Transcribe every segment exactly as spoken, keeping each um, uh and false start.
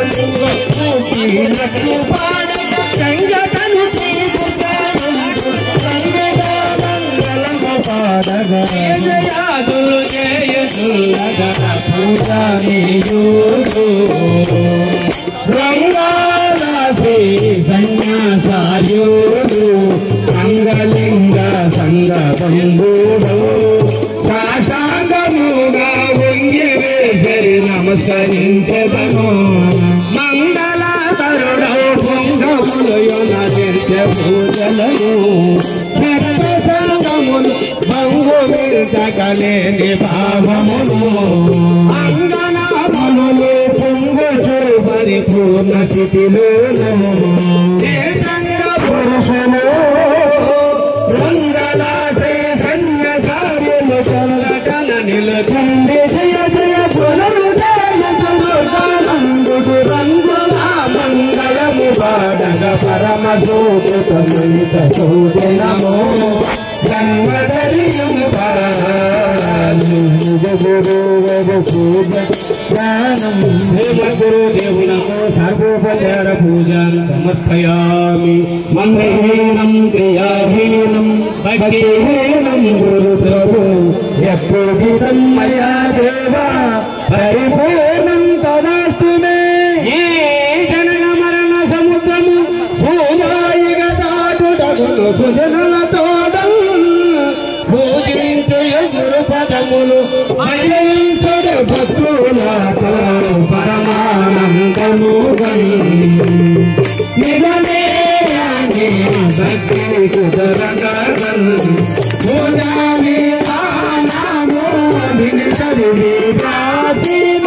నట్లు పాడగ సంగటను మంగళము పాడగ జయాదులు జయదుల్లగ పూజానీయుడు రంగారాశి సన్యాసాయుడు అంగలింగ సంగ బంధుడు సాశాంగముగా వంగి వేసరి నమస్కరించెదను మంగళకరుడౌ పొంగములు నృత్య పూజలను సత్సంగములు బంగు విల్చకలేని భావములు అంగనములు పొంగుచు పరిపూర్ణ స్థితిలోను ఏ సంగ పురుషులు రంగలాసే సన్యసారులు కొలకన నిలకండి జయ జయ పునరు జయనందుడు రంగుల మంగళము పాడగ పరమ దూతమిత సూచనమో జన్మదరియుము పాలు గురువు పూజ జ్ఞానం గురుదేవునకు సర్వోపచార పూజను సమర్పయామి మంత్రహీనం క్రియాహీనం భక్తిహీనం గురు ప్రభు యత్పూజితం మయా దేవా పరిపూర్ణం తదాస్తు మే ఈ జనన మరణ సముద్రము భూమాయిగ దాటుటకును సుజనులతోడల్ పూజించు గురు పదములు అయించుడు భక్తులతో పరమానందముగన్ నిజమే అని భక్తి కుదరగన్ పూజామి ఆనాము అభినిషది ప్రాచీన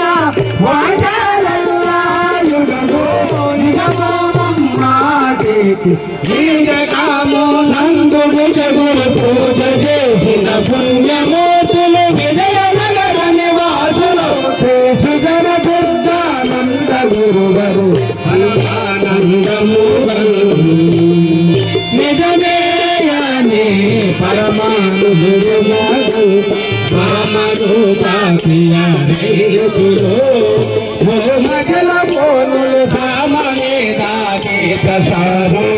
వాచాలల్లాయుగమో నిజమోమం మాటేకి ఈ జగము నందుడు జగులు పూజ చేసిన పుణ్యమూర్తులు విజయ నగర నివాసులు సుగర దుర్గానంద గురువరు పరమానందముగన్ నిజమే అని పరమానుభులు మామరూపాకియులు మగల పోనులు సామనే దాకే ప్రసారు